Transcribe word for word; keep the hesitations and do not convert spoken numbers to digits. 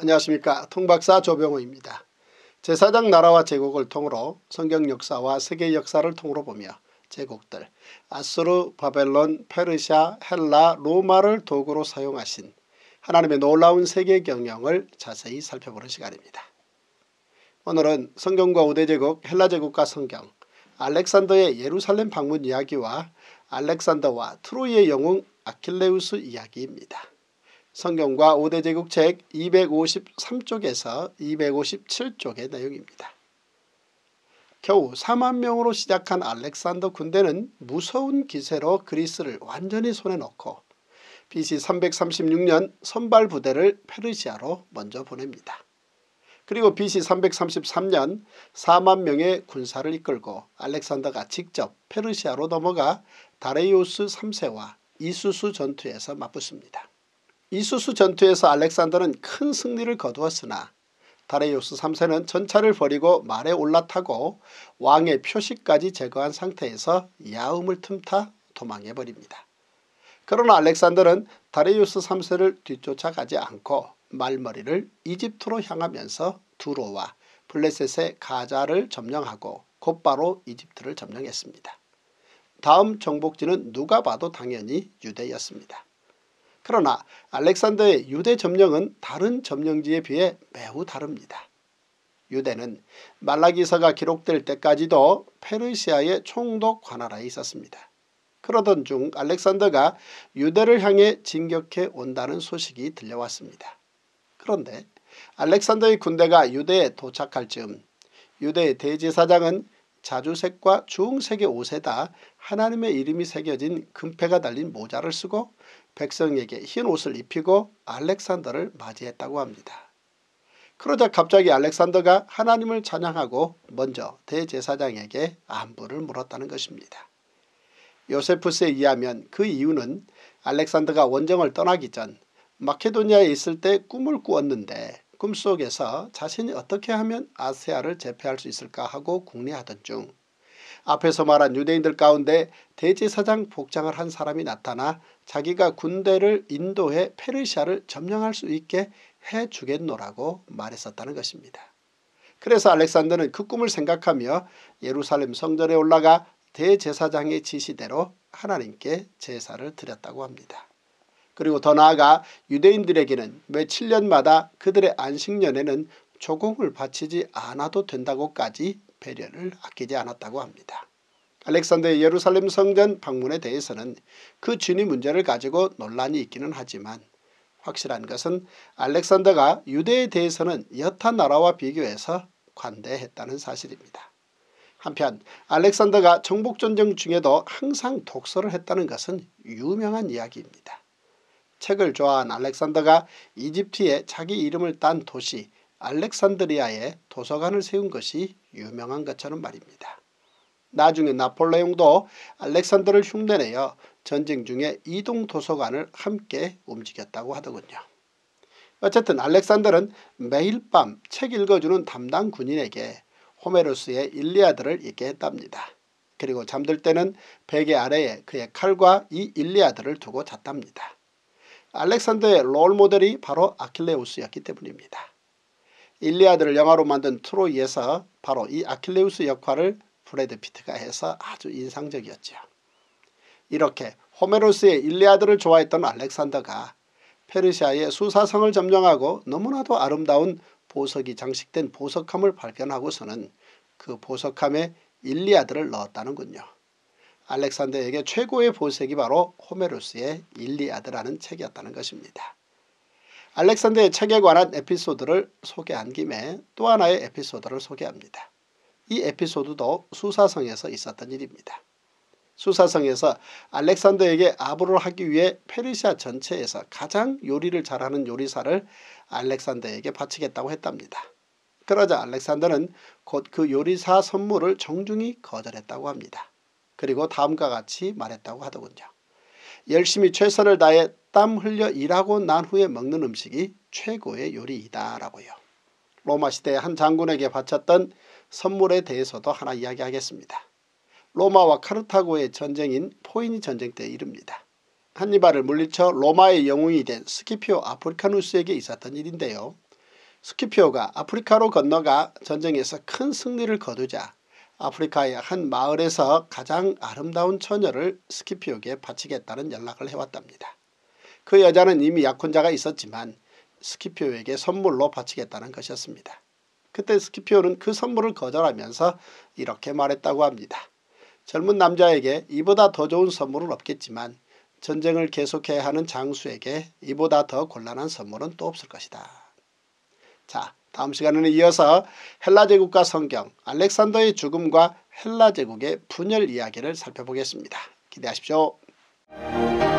안녕하십니까. 통박사 조병호입니다. 제사장 나라와 제국을 통으로 성경 역사와 세계 역사를 통으로 보며 제국들 아수르, 바벨론, 페르시아, 헬라, 로마를 도구로 사용하신 하나님의 놀라운 세계 경영을 자세히 살펴보는 시간입니다. 오늘은 성경과 우대제국, 헬라제국과 성경, 알렉산더의 예루살렘 방문 이야기와 알렉산더와 트로이의 영웅 아킬레우스 이야기입니다. 성경과 오대제국 책 이백오십삼 쪽에서 이백오십칠 쪽의 내용입니다. 겨우 사만 명으로 시작한 알렉산더 군대는 무서운 기세로 그리스를 완전히 손에 넣고 비씨 삼백삼십육 년 선발 부대를 페르시아로 먼저 보냅니다. 그리고 비씨 삼백삼십삼 년 사만 명의 군사를 이끌고 알렉산더가 직접 페르시아로 넘어가 다레이오스 삼 세와 이수수 전투에서 맞붙습니다. 이수수 전투에서 알렉산더는 큰 승리를 거두었으나 다레이오스 삼 세는 전차를 버리고 말에 올라타고 왕의 표식까지 제거한 상태에서 야음을 틈타 도망해버립니다. 그러나 알렉산더는 다레이오스 삼 세를 뒤쫓아가지 않고 말머리를 이집트로 향하면서 두로와 블레셋의 가자를 점령하고 곧바로 이집트를 점령했습니다. 다음 정복지는 누가 봐도 당연히 유대였습니다. 그러나 알렉산더의 유대 점령은 다른 점령지에 비해 매우 다릅니다. 유대는 말라기서가 기록될 때까지도 페르시아의 총독 관할하에 있었습니다. 그러던 중 알렉산더가 유대를 향해 진격해 온다는 소식이 들려왔습니다. 그런데 알렉산더의 군대가 유대에 도착할 즈음 유대의 대제사장은 자주색과 주홍색의 옷에다 하나님의 이름이 새겨진 금패가 달린 모자를 쓰고 백성에게 흰 옷을 입히고 알렉산더를 맞이했다고 합니다. 그러자 갑자기 알렉산더가 하나님을 찬양하고 먼저 대제사장에게 안부를 물었다는 것입니다. 요세푸스에 의하면 그 이유는 알렉산더가 원정을 떠나기 전 마케도니아에 있을 때 꿈을 꾸었는데 꿈속에서 자신이 어떻게 하면 아시아를 제패할 수 있을까 하고 궁리하던 중 앞에서 말한 유대인들 가운데 대제사장 복장을 한 사람이 나타나 자기가 군대를 인도해 페르시아를 점령할 수 있게 해주겠노라고 말했었다는 것입니다. 그래서 알렉산더는 그 꿈을 생각하며 예루살렘 성전에 올라가 대제사장의 지시대로 하나님께 제사를 드렸다고 합니다. 그리고 더 나아가 유대인들에게는 매 칠 년마다 그들의 안식년에는 조공을 바치지 않아도 된다고까지 배려를 아끼지 않았다고 합니다. 알렉산더의 예루살렘 성전 방문에 대해서는 그 진위 문제를 가지고 논란이 있기는 하지만 확실한 것은 알렉산더가 유대에 대해서는 여타 나라와 비교해서 관대했다는 사실입니다. 한편 알렉산더가 정복전쟁 중에도 항상 독서를 했다는 것은 유명한 이야기입니다. 책을 좋아한 알렉산더가 이집트에 자기 이름을 딴 도시 알렉산드리아에 도서관을 세운 것이 유명한 것처럼 말입니다. 나중에 나폴레옹도 알렉산더를 흉내내어 전쟁 중에 이동 도서관을 함께 움직였다고 하더군요. 어쨌든 알렉산더는 매일 밤 책 읽어주는 담당 군인에게 호메로스의 일리아드를 읽게 했답니다. 그리고 잠들 때는 베개 아래에 그의 칼과 이 일리아드를 두고 잤답니다. 알렉산더의 롤모델이 바로 아킬레우스였기 때문입니다. 일리아드를 영화로 만든 트로이에서 바로 이 아킬레우스 역할을 브래드 피트가 해서 아주 인상적이었죠. 이렇게 호메로스의 일리아드를 좋아했던 알렉산더가 페르시아의 수사성을 점령하고 너무나도 아름다운 보석이 장식된 보석함을 발견하고서는 그 보석함에 일리아드를 넣었다는군요. 알렉산더에게 최고의 보석이 바로 호메로스의 일리아드라는 책이었다는 것입니다. 알렉산더의 책에 관한 에피소드를 소개한 김에 또 하나의 에피소드를 소개합니다. 이 에피소드도 수사성에서 있었던 일입니다. 수사성에서 알렉산더에게 아부를 하기 위해 페르시아 전체에서 가장 요리를 잘하는 요리사를 알렉산더에게 바치겠다고 했답니다. 그러자 알렉산더는 곧 그 요리사 선물을 정중히 거절했다고 합니다. 그리고 다음과 같이 말했다고 하더군요. 열심히 최선을 다해 땀 흘려 일하고 난 후에 먹는 음식이 최고의 요리이다 라고요. 로마 시대의 한 장군에게 바쳤던 선물에 대해서도 하나 이야기하겠습니다. 로마와 카르타고의 전쟁인 포이니 전쟁 때의 일입니다. 한니발을 물리쳐 로마의 영웅이 된 스키피오 아프리카누스에게 있었던 일인데요. 스키피오가 아프리카로 건너가 전쟁에서 큰 승리를 거두자 아프리카의 한 마을에서 가장 아름다운 처녀를 스키피오에게 바치겠다는 연락을 해왔답니다. 그 여자는 이미 약혼자가 있었지만 스키피오에게 선물로 바치겠다는 것이었습니다. 그때 스키피오는 그 선물을 거절하면서 이렇게 말했다고 합니다. 젊은 남자에게 이보다 더 좋은 선물은 없겠지만 전쟁을 계속해야 하는 장수에게 이보다 더 곤란한 선물은 또 없을 것이다. 자, 다음 시간에는 이어서 헬라 제국과 성경, 알렉산더의 죽음과 헬라 제국의 분열 이야기를 살펴보겠습니다. 기대하십시오.